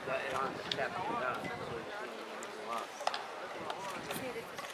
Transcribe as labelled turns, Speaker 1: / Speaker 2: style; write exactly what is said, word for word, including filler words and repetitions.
Speaker 1: 選んだ、選んだ、そういうのは。